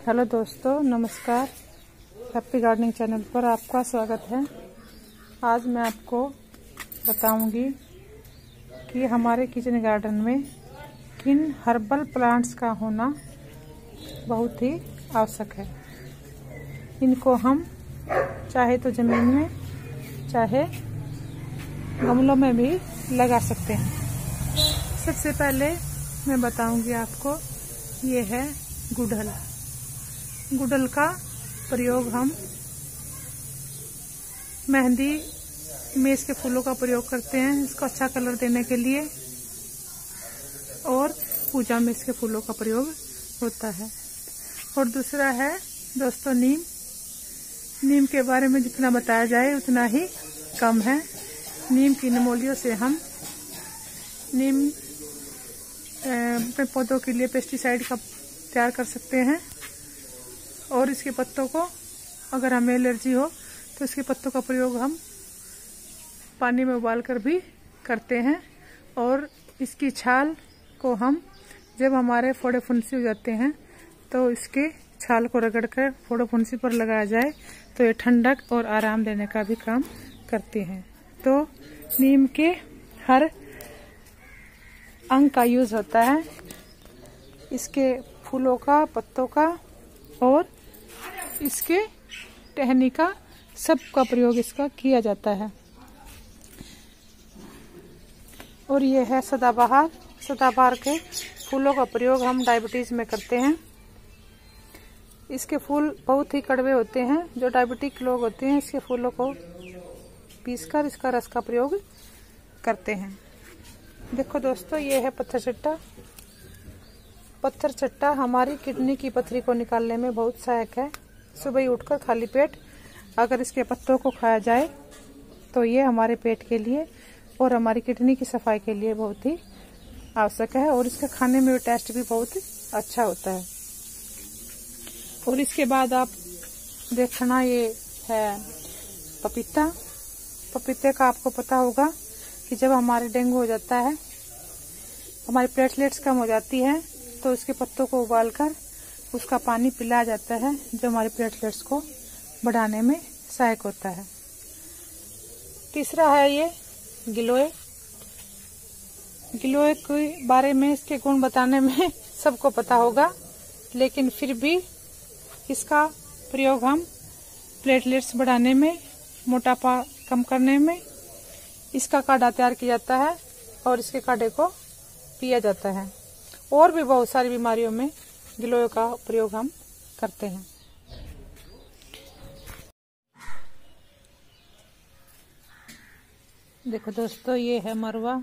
Hello दोस्तों, नमस्कार। Happy gardening channel पर आपका स्वागत है। आज मैं आपको बताऊंगी कि हमारे किचन गार्डन में किन हर्बल प्लांट्स का होना बहुत ही आवश्यक है। इनको हम चाहे तो ज़मीन में चाहे गमलों में भी लगा सकते हैं। सबसे पहले मैं बताऊंगी आपको, ये है गुड़हल। गुड़हल का प्रयोग हम मेहंदी में इसके फूलों का प्रयोग करते हैं, इसको अच्छा कलर देने के लिए, और पूजा में इसके फूलों का प्रयोग होता है। और दूसरा है दोस्तों नीम। नीम के बारे में जितना बताया जाए उतना ही कम है। नीम की निमोलियों से हम नीम पौधों के लिए पेस्टिसाइड का तैयार कर सकते हैं। और इसके पत्तों को, अगर हमें एलर्जी हो तो इसके पत्तों का प्रयोग हम पानी में उबालकर भी करते हैं। और इसकी छाल को हम, जब हमारे फोड़े फुंसी हो जाते हैं तो इसके छाल को रगड़कर फोड़े फुंसी पर लगाया जाए तो ये ठंडक और आराम देने का भी काम करती हैं। तो नीम के हर अंग का यूज होता है, इसके फूलों का, पत्तों का और इसके टहनी का, सब का प्रयोग इसका किया जाता है। और ये है सदाबहार। सदाबहार के फूलों का प्रयोग हम डायबिटीज में करते हैं। इसके फूल बहुत ही कड़वे होते हैं। जो डायबिटिक लोग होते हैं इसके फूलों को पीसकर इसका रस का प्रयोग करते हैं। देखो दोस्तों, ये है पत्थर चट्टा। पत्थर चट्टा हमारी किडनी की पथरी को निकालने में बहुत सहायक है। सुबह ही उठकर खाली पेट अगर इसके पत्तों को खाया जाए तो ये हमारे पेट के लिए और हमारी किडनी की सफाई के लिए बहुत ही आवश्यक है। और इसका खाने में टेस्ट भी बहुत अच्छा होता है। और इसके बाद आप देखना, ये है पपीता। पपीते का आपको पता होगा कि जब हमारे डेंगू हो जाता है, हमारी प्लेटलेट्स कम हो जाती है, तो इसके पत्तों को उबालकर उसका पानी पिलाया जाता है, जो हमारे प्लेटलेट्स को बढ़ाने में सहायक होता है। तीसरा है ये गिलोय। गिलोय के बारे में, इसके गुण बताने में सबको पता होगा, लेकिन फिर भी इसका प्रयोग हम प्लेटलेट्स बढ़ाने में, मोटापा कम करने में, इसका काढ़ा तैयार किया जाता है और इसके काढ़े को पिया जाता है। और भी बहुत सारी बीमारियों में गिलोय का प्रयोग हम करते हैं। देखो दोस्तों, ये है मरवा।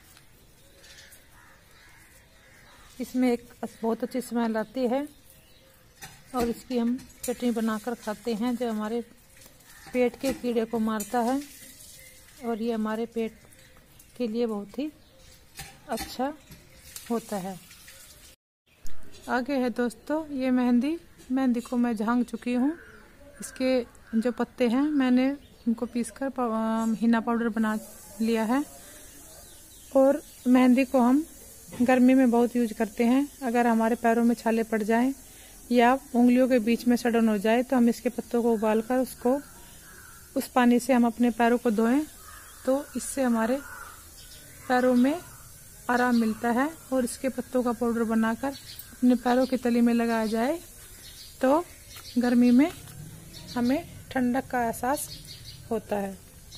इसमें एक बहुत अच्छी स्मेल आती है और इसकी हम चटनी बनाकर खाते हैं, जो हमारे पेट के कीड़े को मारता है। और ये हमारे पेट के लिए बहुत ही अच्छा होता है। आगे है दोस्तों ये मेहंदी। मेहंदी को मैं झांग चुकी हूँ। इसके जो पत्ते हैं मैंने उनको पीसकर हीना पाउडर बना लिया है। और मेहंदी को हम गर्मी में बहुत यूज करते हैं। अगर हमारे पैरों में छाले पड़ जाएं या उंगलियों के बीच में सड़न हो जाए तो हम इसके पत्तों को उबालकर उसको, उस पानी से हम अपने पैरों को धोएं, तो इससे हमारे पैरों में आराम मिलता है। और इसके पत्तों का पाउडर बनाकर अपने पैरों की तली में लगाया जाए तो गर्मी में हमें ठंडक का एहसास होता है।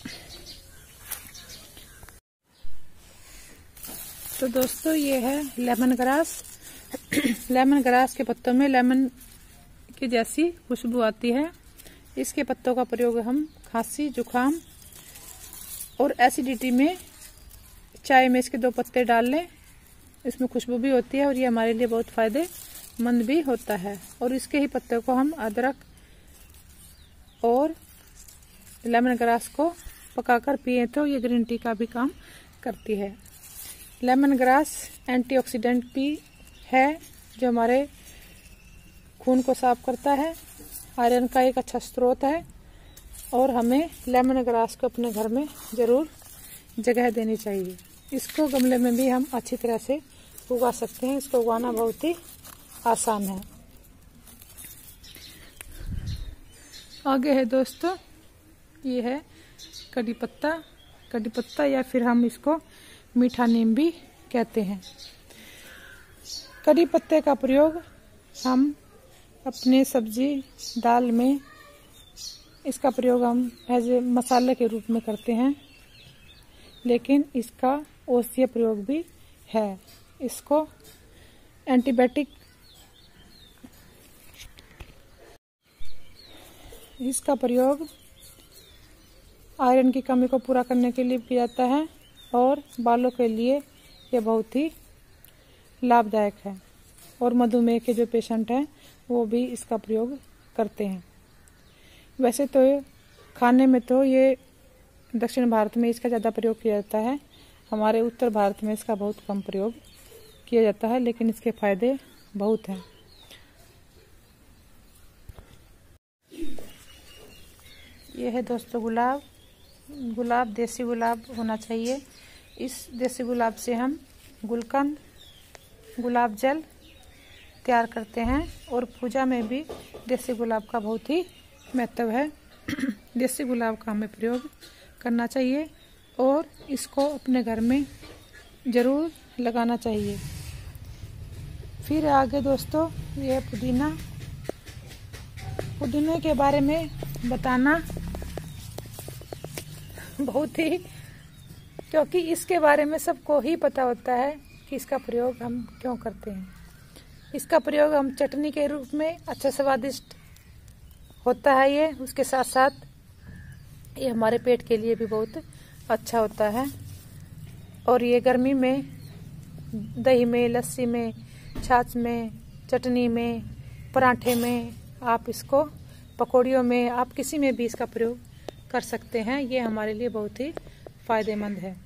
तो दोस्तों, ये है लेमन ग्रास। लेमन ग्रास के पत्तों में लेमन की जैसी खुशबू आती है। इसके पत्तों का प्रयोग हम खांसी, जुकाम और एसिडिटी में चाय में इसके 2 पत्ते डाल लें, इसमें खुशबू भी होती है और ये हमारे लिए बहुत फायदेमंद भी होता है। और इसके ही पत्ते को हम अदरक और लेमन ग्रास को पकाकर पिए तो ये ग्रीन टी का भी काम करती है। लेमन ग्रास एंटीऑक्सीडेंट भी है, जो हमारे खून को साफ करता है, आयरन का एक अच्छा स्रोत है। और हमें लेमन ग्रास को अपने घर में ज़रूर जगह देनी चाहिए। इसको गमले में भी हम अच्छी तरह से उगा सकते हैं। इसको उगाना बहुत ही आसान है। आगे है दोस्तों, ये है कड़ी पत्ता या फिर हम इसको मीठा नीम भी कहते हैं। कड़ी पत्ते का प्रयोग हम अपने सब्जी दाल में, इसका प्रयोग हम एज ए मसाले के रूप में करते हैं, लेकिन इसका औषधीय प्रयोग भी है। इसको एंटीबायोटिक, इसका प्रयोग आयरन की कमी को पूरा करने के लिए किया जाता है और बालों के लिए ये बहुत ही लाभदायक है। और मधुमेह के जो पेशेंट हैं वो भी इसका प्रयोग करते हैं। वैसे तो खाने में तो ये दक्षिण भारत में इसका ज़्यादा प्रयोग किया जाता है, हमारे उत्तर भारत में इसका बहुत कम प्रयोग किया जाता है, लेकिन इसके फायदे बहुत हैं। ये है दोस्तों गुलाब देसी गुलाब होना चाहिए। इस देसी गुलाब से हम गुलकंद, गुलाब जल तैयार करते हैं और पूजा में भी देसी गुलाब का बहुत ही महत्व है। देसी गुलाब का हमें प्रयोग करना चाहिए और इसको अपने घर में ज़रूर लगाना चाहिए। फिर आगे दोस्तों, ये पुदीने के बारे में बताना बहुत ही, क्योंकि इसके बारे में सबको ही पता होता है कि इसका प्रयोग हम क्यों करते हैं। इसका प्रयोग हम चटनी के रूप में, अच्छा स्वादिष्ट होता है ये, उसके साथ साथ ये हमारे पेट के लिए भी बहुत अच्छा होता है। और ये गर्मी में दही में, लस्सी में, छाछ में, चटनी में, पराठे में, आप इसको पकौड़ियों में, आप किसी में भी इसका प्रयोग कर सकते हैं। ये हमारे लिए बहुत ही फायदेमंद है।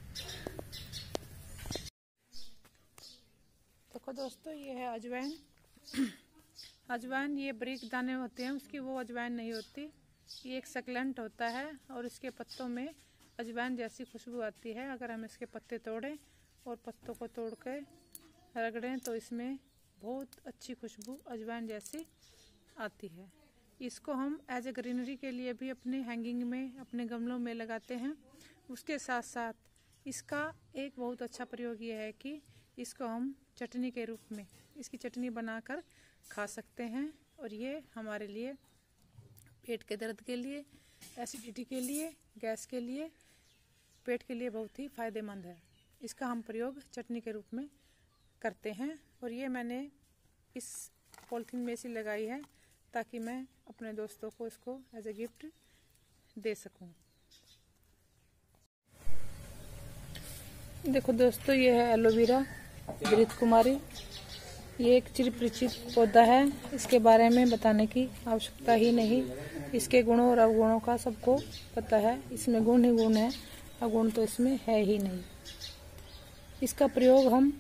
देखो दोस्तों, ये है अजवाइन। अजवाइन ये बारीक दाने होते हैं, उसकी वो अजवाइन नहीं होती। ये एक सक्लेंट होता है और इसके पत्तों में अजवाइन जैसी खुशबू आती है। अगर हम इसके पत्ते तोड़ें और पत्तों को तोड़ के रगड़ें तो इसमें बहुत अच्छी खुशबू अजवाइन जैसी आती है। इसको हम एज ए ग्रीनरी के लिए भी अपने हैंगिंग में, अपने गमलों में लगाते हैं। उसके साथ साथ इसका एक बहुत अच्छा प्रयोग ये है कि इसको हम चटनी के रूप में, इसकी चटनी बनाकर खा सकते हैं और ये हमारे लिए पेट के दर्द के लिए, एसिडिटी के लिए, गैस के लिए, पेट के लिए बहुत ही फायदेमंद है। इसका हम प्रयोग चटनी के रूप में करते हैं और ये मैंने इस पॉलिथीन में से लगाई है ताकि मैं अपने दोस्तों को इसको एज ए गिफ्ट दे सकूं। देखो दोस्तों, ये है एलोवेरा घृत कुमारी। ये एक चिरपरिचित पौधा है, इसके बारे में बताने की आवश्यकता ही नहीं। इसके गुणों और अवगुणों का सबको पता है। इसमें गुण ही गुण है, अवगुण तो इसमें है ही नहीं। इसका प्रयोग हम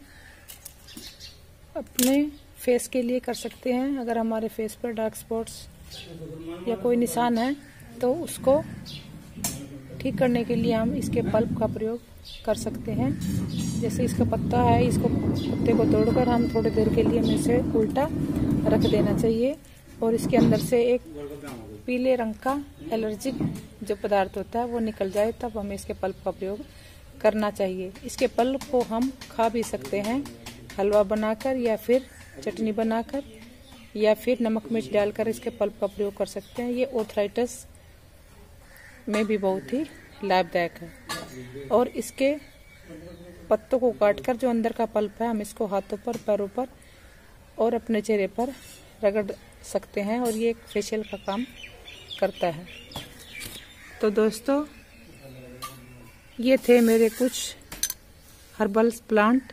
अपने फेस के लिए कर सकते हैं। अगर हमारे फेस पर डार्क स्पॉट्स या कोई निशान है तो उसको ठीक करने के लिए हम इसके पल्प का प्रयोग कर सकते हैं। जैसे इसका पत्ता है, इसको पत्ते को तोड़कर हम थोड़ी देर के लिए हमें इसे उल्टा रख देना चाहिए और इसके अंदर से एक पीले रंग का एलर्जिक जो पदार्थ होता है वो निकल जाए, तब हमें इसके पल्प का प्रयोग करना चाहिए। इसके पल्प को हम खा भी सकते हैं, हलवा बनाकर या फिर चटनी बनाकर या फिर नमक मिर्च डालकर इसके पल्प का प्रयोग कर सकते हैं। ये आर्थराइटिस में भी बहुत ही लाभदायक है। और इसके पत्तों को काटकर जो अंदर का पल्प है हम इसको हाथों पर, पैरों पर और अपने चेहरे पर रगड़ सकते हैं और ये एक फेशियल का काम करता है। तो दोस्तों, ये थे मेरे कुछ हर्बल प्लांट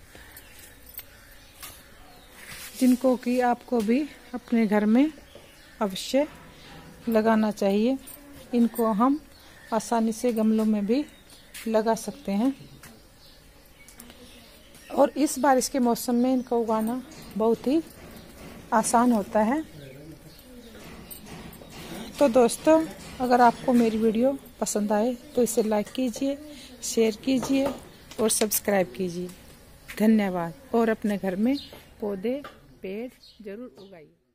जिनको कि आपको भी अपने घर में अवश्य लगाना चाहिए। इनको हम आसानी से गमलों में भी लगा सकते हैं और इस बारिश के मौसम में इनको उगाना बहुत ही आसान होता है। तो दोस्तों, अगर आपको मेरी वीडियो पसंद आए तो इसे लाइक कीजिए, शेयर कीजिए और सब्सक्राइब कीजिए। धन्यवाद। और अपने घर में पौधे, पेड़ जरूर उगाइए।